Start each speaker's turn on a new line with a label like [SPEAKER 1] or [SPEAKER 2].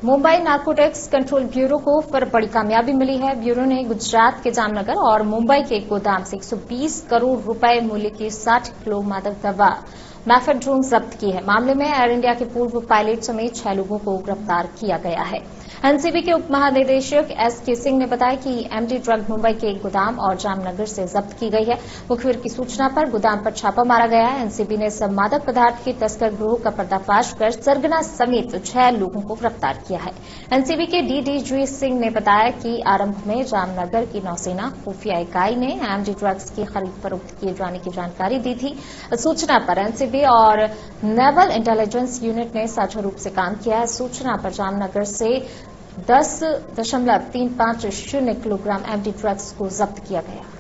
[SPEAKER 1] Mumbai narcotics control bureau को फिर बड़ी कामयाबी मिली है। ब्यूरो ने गुजरात के जामनगर और मुंबई के एक गोदाम से 120 करोड़ रुपए मूल्य की 60 किलो मादक दवा मैफेड्रोन जब्त की है। मामले में एयर इंडिया के पूर्व पायलट समेत 6 लोगों को गिरफ्तार किया गया है। एनसीबी के उप महानिदेशक एसके सिंह ने बताया कि एमडी ड्रग मुंबई के एक गोदाम और जामनगर से जब्त की गई है। मुखबिर की सूचना पर गोदाम पर छापा मारा गया है। एनसीबी ने सब मादक पदार्थ के तस्कर गिरोह का पर्दाफाश कर सरगना समेत 6 लोगों को गिरफ्तार किया है। एनसीबी के डीडीजी सिंह ने बताया कि आरंभ में जामनगर की नौसेना खुफिया इकाई ने एमडी ड्रग्स की खरीद फरोख्त किए जाने की जानकारी दी थी। सूचना पर एनसीबी और नेवल इंटेलिजेंस यूनिट ने साझा रूप से काम किया है। सूचना पर जामनगर से 10.350 किलोग्राम एमडी ड्रग्स को जब्त किया गया।